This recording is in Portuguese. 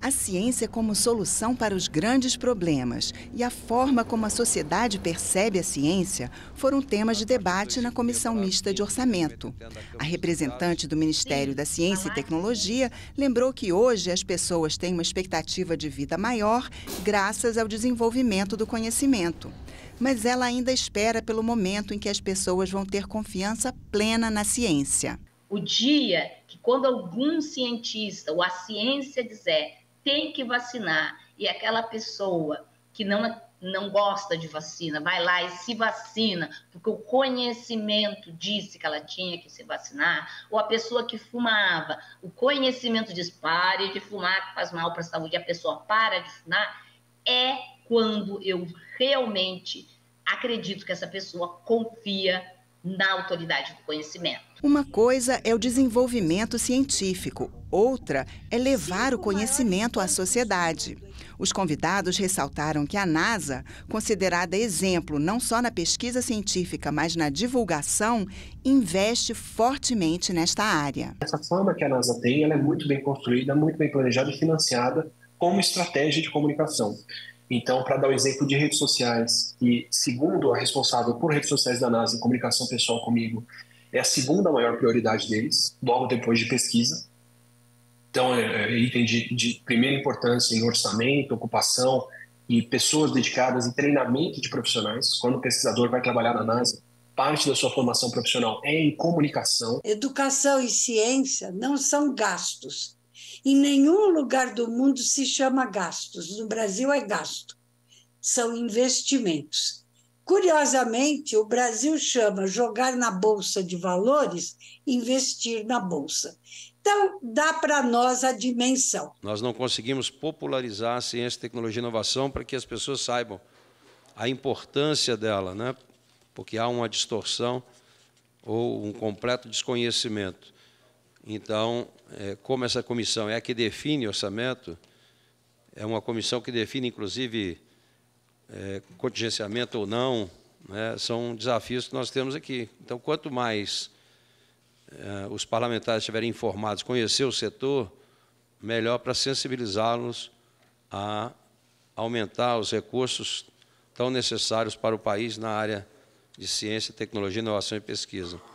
A ciência como solução para os grandes problemas e a forma como a sociedade percebe a ciência foram temas de debate na Comissão Mista de Orçamento. A representante do Ministério da Ciência e Tecnologia lembrou que hoje as pessoas têm uma expectativa de vida maior graças ao desenvolvimento do conhecimento. Mas ela ainda espera pelo momento em que as pessoas vão ter confiança plena na ciência. O dia que, quando algum cientista ou a ciência dizer tem que vacinar e aquela pessoa que não gosta de vacina vai lá e se vacina porque o conhecimento disse que ela tinha que se vacinar, ou a pessoa que fumava, o conhecimento diz pare de fumar que faz mal para a saúde, e a pessoa para de fumar, é quando eu realmente acredito que essa pessoa confia na autoridade do conhecimento. Uma coisa é o desenvolvimento científico, outra é levar o conhecimento à sociedade. Os convidados ressaltaram que a NASA, considerada exemplo não só na pesquisa científica, mas na divulgação, investe fortemente nesta área. Essa forma que a NASA tem, ela é muito bem construída, muito bem planejada e financiada como estratégia de comunicação. Então, para dar o exemplo de redes sociais, e segundo a responsável por redes sociais da NASA em comunicação pessoal comigo, é a segunda maior prioridade deles, logo depois de pesquisa. Então, item de primeira importância em orçamento, ocupação e pessoas dedicadas em treinamento de profissionais. Quando o pesquisador vai trabalhar na NASA, parte da sua formação profissional é em comunicação. Educação e ciência não são gastos. Em nenhum lugar do mundo se chama gastos. No Brasil é gasto. São investimentos. Curiosamente, o Brasil chama jogar na Bolsa de Valores, investir na Bolsa. Então, dá para nós a dimensão. Nós não conseguimos popularizar a ciência, tecnologia e inovação para que as pessoas saibam a importância dela, né? Porque há uma distorção ou um completo desconhecimento. Então, como essa comissão é a que define orçamento, é uma comissão que define, inclusive, contingenciamento ou não, né? São desafios que nós temos aqui. Então, quanto mais os parlamentares estiverem informados, conhecer o setor, melhor para sensibilizá-los a aumentar os recursos tão necessários para o país na área de ciência, tecnologia, inovação e pesquisa.